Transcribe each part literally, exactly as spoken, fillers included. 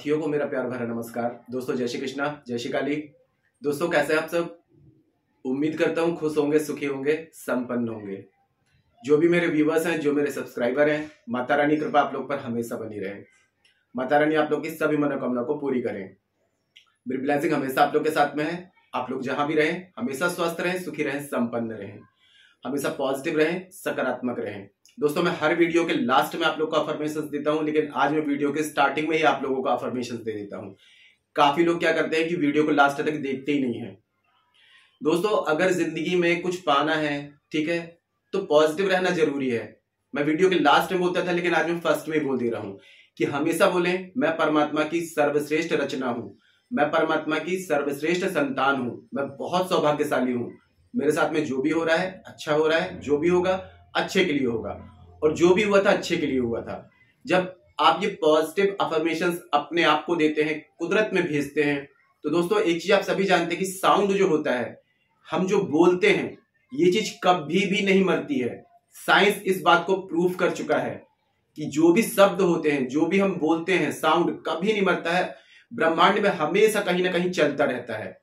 साथियों को मेरा प्यार भरा नमस्कार। दोस्तों जय श्री कृष्णा, जय श्री काली। दोस्तों कैसे हैं आप सब? उम्मीद करता हूँ खुश होंगे, सुखी होंगे, संपन्न होंगे। जो भी मेरे व्यूवर्स हैं, जो मेरे सब्सक्राइबर हैं, माता रानी कृपा आप लोग पर हमेशा बनी रहे। माता रानी आप लोग की सभी मनोकामना को पूरी करें। मेरी ब्लेसिंग हमेशा आप लोग के साथ में है। आप लोग जहां भी रहें हमेशा स्वस्थ रहें, सुखी रहें, संपन्न रहें, हमेशा पॉजिटिव रहें, सकारात्मक रहें। दोस्तों मैं हर वीडियो के लास्ट में आप लोग को अफर्मेशंस देता हूं, लेकिन आज मैं वीडियो के स्टार्टिंग में ही आप लोगों को अफर्मेशंस दे देता हूं। काफी लोग क्या करते हैं कि वीडियो को लास्ट तक देखते ही नहीं है। दोस्तों अगर जिंदगी में कुछ पाना है, ठीक है, तो पॉजिटिव रहना जरूरी है। मैं वीडियो के लास्ट में बोलता था, लेकिन आज मैं फर्स्ट में बोल दे रहा हूं कि हमेशा बोलें मैं परमात्मा की सर्वश्रेष्ठ रचना हूं, मैं परमात्मा की सर्वश्रेष्ठ संतान हूं, मैं बहुत सौभाग्यशाली हूं। मेरे साथ में जो भी हो रहा है अच्छा हो रहा है, जो भी होगा अच्छे के लिए होगा, और जो भी हुआ था अच्छे के लिए हुआ था। जब आप ये पॉजिटिव अफर्मेशंस अपने आप को देते हैं, कुदरत में भेजते हैं, तो दोस्तों एक चीज आप सभी जानते हैं कि साउंड जो होता है, हम जो बोलते हैं, ये चीज कभी भी नहीं मरती है। साइंस इस बात को प्रूव कर चुका है कि जो भी शब्द होते हैं, जो भी हम बोलते हैं, साउंड कभी नहीं मरता है। ब्रह्मांड में हमेशा कहीं ना कहीं चलता रहता है।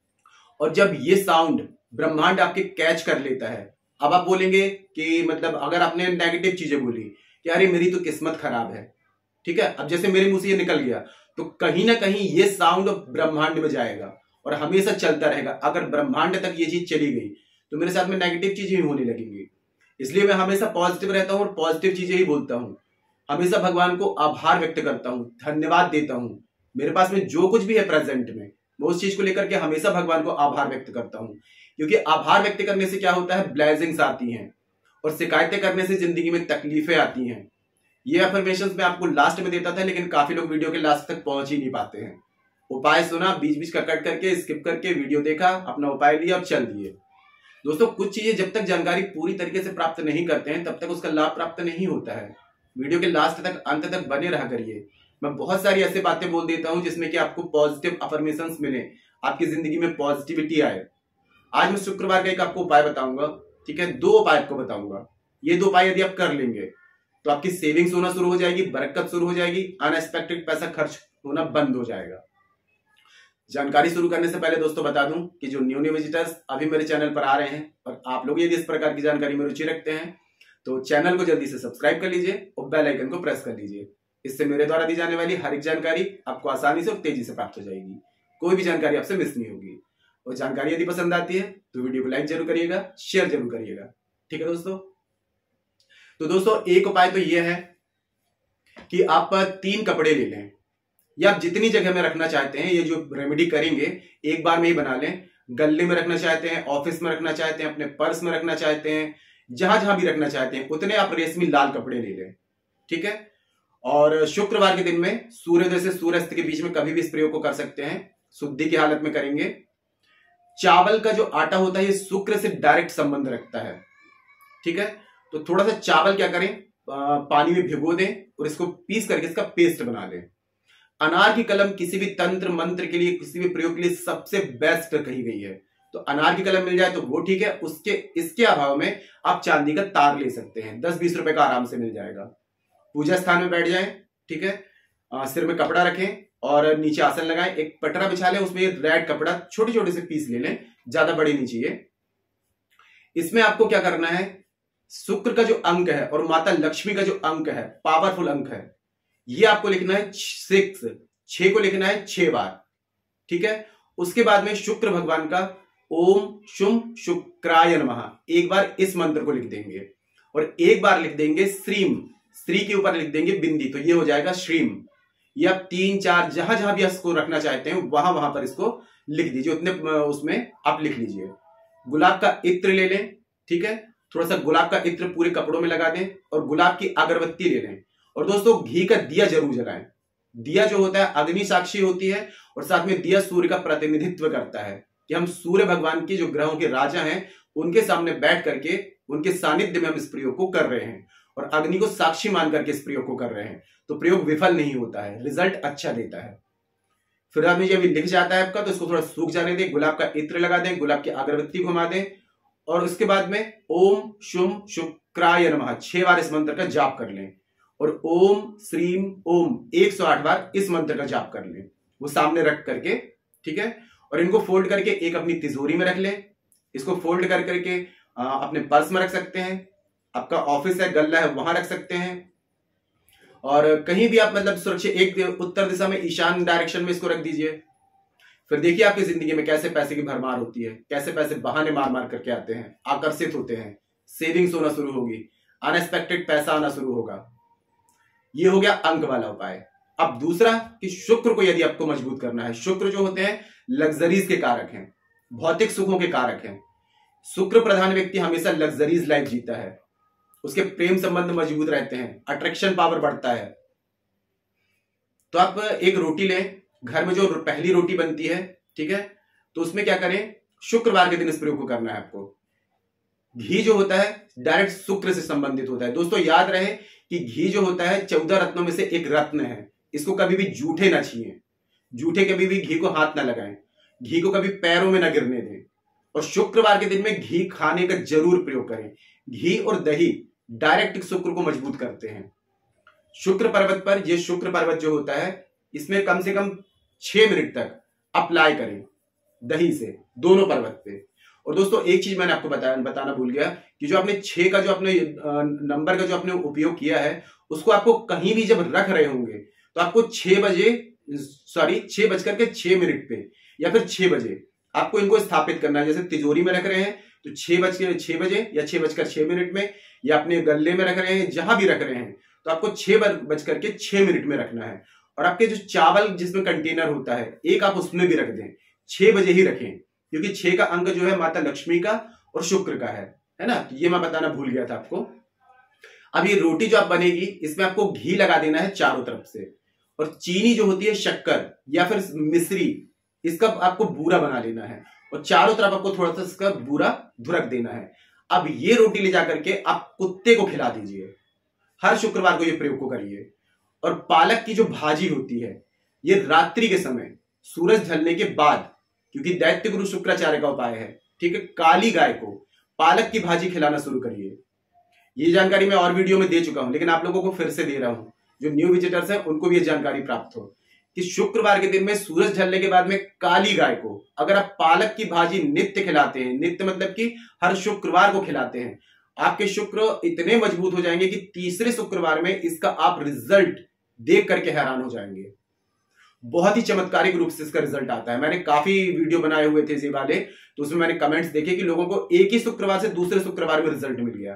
और जब ये साउंड ब्रह्मांड आपके कैच कर लेता है, अब आप बोलेंगे कि मतलब अगर आपने नेगेटिव चीजें बोली कि अरे मेरी तो किस्मत खराब है, ठीक है, अब जैसे मेरे मुंह से ये निकल गया, तो कहीं ना कहीं ये साउंड ब्रह्मांड में जाएगा और हमेशा चलता रहेगा। अगर ब्रह्मांड तक ये चीज चली गई तो मेरे साथ में नेगेटिव चीजें ही होने लगेंगी। इसलिए मैं हमेशा पॉजिटिव रहता हूं और पॉजिटिव चीजें ही बोलता हूं। हमेशा भगवान को आभार व्यक्त करता हूं, धन्यवाद देता हूं। मेरे पास में जो कुछ भी है प्रेजेंट में, मैं उस चीज को लेकर के हमेशा भगवान को आभार व्यक्त करता हूं। क्योंकि आभार व्यक्त करने से क्या होता है, ब्लेसिंग्स आती हैं, और शिकायतें करने से जिंदगी में तकलीफें आती हैं। ये अफर्मेशंस मैं आपको लास्ट में देता था, लेकिन काफी लोग वीडियो के लास्ट तक पहुंच ही नहीं पाते हैं। उपाय सुना, बीच बीच का कट करके स्किप करके वीडियो देखा, अपना उपाय लिया और चल दिए। दोस्तों कुछ चीजें जब तक जानकारी पूरी तरीके से प्राप्त नहीं करते हैं, तब तक उसका लाभ प्राप्त नहीं होता है। वीडियो के लास्ट तक, अंत तक बने रहा करिए। मैं बहुत सारी ऐसी बातें बोल देता हूं जिसमें कि आपको पॉजिटिव अफर्मेशंस मिले, आपकी जिंदगी में पॉजिटिविटी आए। आज मैं शुक्रवार का एक आपको उपाय बताऊंगा, ठीक है, दो उपाय आपको बताऊंगा। ये दो उपाय यदि आप कर लेंगे तो आपकी सेविंग्स होना शुरू हो जाएगी, बरकत शुरू हो जाएगी, अनएक्सपेक्टेड पैसा खर्च होना बंद हो जाएगा। जानकारी शुरू करने से पहले दोस्तों बता दूं कि जो न्यू न्यू विजिटर्स अभी मेरे चैनल पर आ रहे हैं, और आप लोग यदि इस प्रकार की जानकारी में रुचि रखते हैं, तो चैनल को जल्दी से सब्सक्राइब कर लीजिए और बेल आइकन को प्रेस कर लीजिए। इससे मेरे द्वारा दी जाने वाली हर एक जानकारी आपको आसानी से और तेजी से प्राप्त हो जाएगी। कोई भी जानकारी आपसे मिस नहीं होगी। और जानकारी यदि पसंद आती है तो वीडियो को लाइक जरूर करिएगा, शेयर जरूर करिएगा, ठीक है दोस्तों। तो दोस्तों एक उपाय तो यह है कि आप तीन कपड़े ले लें, या आप जितनी जगह में रखना चाहते हैं, ये जो रेमेडी करेंगे एक बार में ही बना लें। गले में रखना चाहते हैं, ऑफिस में रखना चाहते हैं, अपने पर्स में रखना चाहते हैं, जहां जहां भी रखना चाहते हैं, उतने आप रेशमी लाल कपड़े ले लें, ठीक है। और शुक्रवार के दिन में सूर्योदय से सूर्यास्त के बीच में कभी भी इस प्रयोग को कर सकते हैं। शुद्धि की हालत में करेंगे। चावल का जो आटा होता है ये शुक्र से डायरेक्ट संबंध रखता है, ठीक है। तो थोड़ा सा चावल क्या करें, पानी में भिगो दें और इसको पीस करके इसका पेस्ट बना लें। अनार की कलम किसी भी तंत्र मंत्र के लिए, किसी भी प्रयोग के लिए सबसे बेस्ट कही गई है, तो अनार की कलम मिल जाए तो वो ठीक है। उसके इसके अभाव में आप चांदी का तार ले सकते हैं, दस बीस रुपए का आराम से मिल जाएगा। पूजा स्थान में बैठ जाएं, ठीक है, आ, सिर में कपड़ा रखें और नीचे आसन लगाएं, एक पटरा बिछा लें, उसमें रेड कपड़ा छोटे छोटे से पीस ले लें, ज्यादा बड़े नहीं चाहिए। इसमें आपको क्या करना है, शुक्र का जो अंक है और माता लक्ष्मी का जो अंक है, पावरफुल अंक है, ये आपको लिखना है सिक्स, छह को लिखना है छह बार, ठीक है। उसके बाद में शुक्र भगवान का ओम शुम शुक्राय नमः एक बार इस मंत्र को लिख देंगे, और एक बार लिख देंगे श्रीम, श्री के ऊपर लिख देंगे बिंदी, तो ये हो जाएगा श्रीम। ये आप तीन चार जहां जहां भी इसको रखना चाहते हैं वहां वहां पर इसको लिख दीजिए, उतने उसमें आप लिख लीजिए। गुलाब का इत्र ले लें, ठीक है, थोड़ा सा गुलाब का इत्र पूरे कपड़ों में लगा दें और गुलाब की अगरबत्ती ले लें। और दोस्तों घी का दिया जरूर जलाएं। दिया जो होता है अग्नि साक्षी होती है, और साथ में दिया सूर्य का प्रतिनिधित्व करता है कि हम सूर्य भगवान की जो ग्रहों के राजा हैं उनके सामने बैठ करके उनके सानिध्य में हम इस प्रयोग को कर रहे हैं, और अग्नि को साक्षी मान करके इस प्रयोग को कर रहे हैं, तो प्रयोग विफल नहीं होता है, रिजल्ट अच्छा देता है। फिर आदमी जब लिख जाता है आपका, तो इसको थोड़ा सूख जाने दें, गुलाब का इत्र लगा दें, गुलाब की अगरबत्ती घुमा दें, और उसके बाद में ओम शुम शुक्राय नमः छह बार इस मंत्र का जाप कर लें। और ओम श्रीम ओम एक सौ आठ बार इस मंत्र का जाप कर लें, वो सामने रख करके, ठीक है। और इनको फोल्ड करके एक अपनी तिजोरी में रख लें। इसको फोल्ड कर करके आ, अपने पर्स में रख सकते हैं, आपका ऑफिस है, गल्ला है, वहां रख सकते हैं, और कहीं भी आप मतलब सुरक्षित, एक उत्तर दिशा में ईशान डायरेक्शन में इसको रख दीजिए। फिर देखिए आपकी जिंदगी में कैसे पैसे की भरमार होती है, कैसे पैसे बहाने मार मार करके आते हैं, आकर्षित होते हैं, सेविंग्स होना शुरू होगी, अनएक्सपेक्टेड पैसा आना शुरू होगा। ये हो गया अंक वाला उपाय। अब दूसरा कि शुक्र को यदि आपको मजबूत करना है, शुक्र जो होते हैं लग्जरीज के कारक हैं, भौतिक सुखों के कारक हैं। शुक्र प्रधान व्यक्ति हमेशा लग्जरीज लाइफ जीता है, उसके प्रेम संबंध मजबूत रहते हैं, अट्रैक्शन पावर बढ़ता है। तो आप एक रोटी लें, घर में जो पहली रोटी बनती है, ठीक है, तो उसमें क्या करें, शुक्रवार के दिन इस प्रयोग को करना है आपको। घी जो होता है डायरेक्ट शुक्र से संबंधित होता है। दोस्तों याद रहे कि घी जो होता है चौदह रत्नों में से एक रत्न है, इसको कभी भी जूठे ना छीएं, जूठे कभी भी घी को हाथ ना लगाएं, घी को कभी पैरों में ना गिरने दें, और शुक्रवार के दिन में घी खाने का जरूर प्रयोग करें। घी और दही डायरेक्ट शुक्र को मजबूत करते हैं। शुक्र पर्वत पर, यह शुक्र पर्वत जो होता है, इसमें कम से कम छह मिनट तक अप्लाई करें दही से दोनों पर्वत पे। और दोस्तों एक चीज मैंने आपको बताया बताना भूल गया कि जो आपने छह का जो आपने नंबर का जो आपने उपयोग किया है, उसको आपको कहीं भी जब रख रहे होंगे तो आपको छह बजे सॉरी छह बजकर के छह मिनट पे या फिर छह बजे आपको इनको स्थापित करना है। जैसे तिजोरी में रख रहे हैं तो छह बज के छह बजे या छह बजकर छह मिनट में, या अपने गले में रख रहे हैं, जहां भी रख रहे हैं तो आपको छह बजकर के छह मिनट में रखना है। और आपके जो चावल जिसमें कंटेनर होता है एक, आप उसमें भी रख दें, छह बजे ही रखें, क्योंकि छह का अंक जो है माता लक्ष्मी का और शुक्र का है, है ना। तो ये मैं बताना भूल गया था आपको। अब ये रोटी जो आप बनेगी, इसमें आपको घी लगा देना है चारों तरफ से, और चीनी जो होती है शक्कर या फिर मिश्री, इसका आपको बूरा बना लेना है, और चारों तरफ आपको थोड़ा सा इसका बूरा धुरक देना है। अब ये रोटी ले जाकर के आप कुत्ते को खिला दीजिए, हर शुक्रवार को ये प्रयोग को करिए। और पालक की जो भाजी होती है, ये रात्रि के समय सूरज ढलने के बाद, क्योंकि दैत्य गुरु शुक्राचार्य का उपाय है, ठीक है, काली गाय को पालक की भाजी खिलाना शुरू करिए। ये जानकारी मैं और वीडियो में दे चुका हूं, लेकिन आप लोगों को फिर से दे रहा हूं, जो न्यू विजिटर्स हैं उनको भी ये जानकारी प्राप्त हो कि शुक्रवार के दिन में सूरज ढलने के बाद में काली गाय को अगर आप पालक की भाजी नित्य खिलाते हैं, नित्य मतलब कि हर शुक्रवार को खिलाते हैं, आपके शुक्र इतने मजबूत हो जाएंगे कि तीसरे शुक्रवार में इसका आप रिजल्ट देख करके हैरान हो जाएंगे। बहुत ही चमत्कारिक रूप से इसका रिजल्ट आता है। मैंने काफी वीडियो बनाए हुए थे ये वाले, तो उसमें मैंने कमेंट्स देखे कि लोगों को एक ही शुक्रवार से दूसरे शुक्रवार में रिजल्ट मिल गया,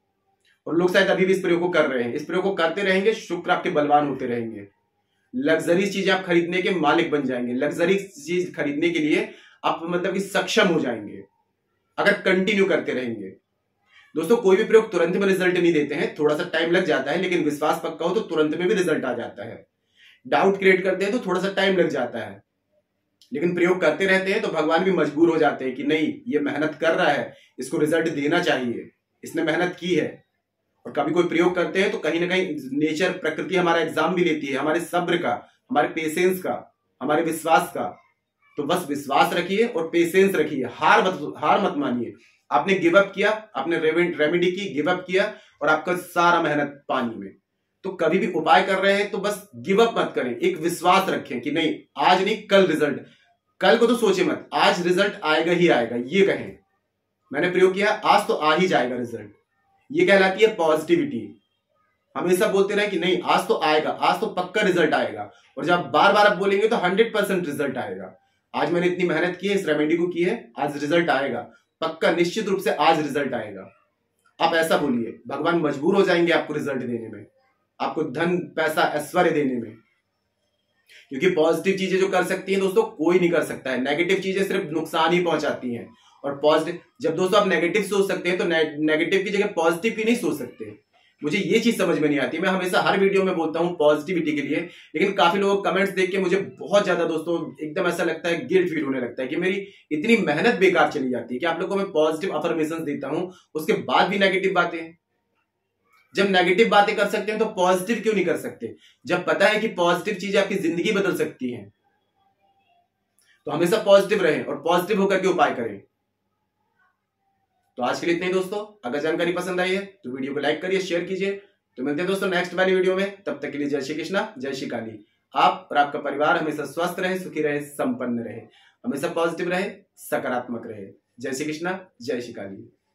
और लोग शायद अभी भी इस प्रयोग को कर रहे हैं। इस प्रयोग को करते रहेंगे, शुक्र आपके बलवान होते रहेंगे, लग्जरी चीजें आप खरीदने के मालिक बन जाएंगे, लग्जरी चीज खरीदने के लिए आप मतलब कि सक्षम हो जाएंगे अगर कंटिन्यू करते रहेंगे। दोस्तों कोई भी प्रयोग तुरंत में रिजल्ट नहीं देते हैं, थोड़ा सा टाइम लग जाता है, लेकिन विश्वास पक्का हो तो तुरंत में भी रिजल्ट आ जाता है। डाउट क्रिएट करते हैं तो थोड़ा सा टाइम लग जाता है, लेकिन प्रयोग करते रहते हैं तो भगवान भी मजबूर हो जाते हैं कि नहीं, ये मेहनत कर रहा है, इसको रिजल्ट देना चाहिए, इसने मेहनत की है। और कभी कोई प्रयोग करते हैं तो कहीं ना कहीं नेचर, प्रकृति हमारा एग्जाम भी लेती है, हमारे सब्र का, हमारे पेशेंस का, हमारे विश्वास का। तो बस विश्वास रखिए और पेशेंस रखिए, हार मत हार मत मानिए। आपने गिव अप किया, आपने रेमेडी की, गिव अप किया, और आपका सारा मेहनत पानी में। तो कभी भी उपाय कर रहे हैं तो बस गिव अप मत करें, एक विश्वास रखें कि नहीं, आज नहीं कल रिजल्ट, कल को तो सोचे मत, आज रिजल्ट आएगा ही आएगा। ये कहें मैंने प्रयोग किया, आज तो आ ही जाएगा रिजल्ट। ये कहलाती है पॉजिटिविटी। हमेशा बोलते रहे कि नहीं, आज तो आएगा, आज तो पक्का रिजल्ट आएगा, और जब बार बार आप बोलेंगे तो हंड्रेड परसेंट रिजल्ट आएगा। आज मैंने इतनी मेहनत की है, इस रेमेडी को की है, आज रिजल्ट आएगा, पक्का निश्चित रूप से आज रिजल्ट आएगा। आप ऐसा बोलिए, भगवान मजबूर हो जाएंगे आपको रिजल्ट देने में, आपको धन पैसा ऐश्वर्य देने में। क्योंकि पॉजिटिव चीजें जो कर सकती हैं दोस्तों, कोई नहीं कर सकता है। नेगेटिव चीजें सिर्फ नुकसान ही पहुंचाती हैं। और पॉजिटिव, जब दोस्तों आप नेगेटिव सोच सकते हैं तो ने, नेगेटिव की जगह पॉजिटिव भी नहीं सोच सकते। मुझे ये चीज समझ में नहीं आती। मैं हमेशा हर वीडियो में बोलता हूं पॉजिटिविटी के लिए, लेकिन काफी लोगों कमेंट्स देख के मुझे बहुत ज्यादा दोस्तों एकदम ऐसा लगता है, गिल्ट फील होने लगता है कि मेरी इतनी मेहनत बेकार चली जाती है कि आप लोगों को मैं पॉजिटिव अफर्मेशन देता हूं, उसके बाद भी नेगेटिव बातें। जब नेगेटिव बातें कर सकते हैं तो पॉजिटिव क्यों नहीं कर सकते? जब पता है कि पॉजिटिव चीजें आपकी जिंदगी बदल सकती हैं, तो हमेशा पॉजिटिव रहें और पॉजिटिव होकर के उपाय करें। तो आज के लिए इतना ही दोस्तों। अगर जानकारी पसंद आई है तो वीडियो को लाइक करिए, शेयर कीजिए, तो मिलते हैं दोस्तों नेक्स्ट वाली वीडियो में, तब तक के लिए जय श्री कृष्णा, जय श्री काली। आप और आपका परिवार हमेशा स्वस्थ रहे, सुखी रहे, संपन्न रहे, हमेशा पॉजिटिव रहे, सकारात्मक रहे। जय श्री कृष्णा, जय श्री काली।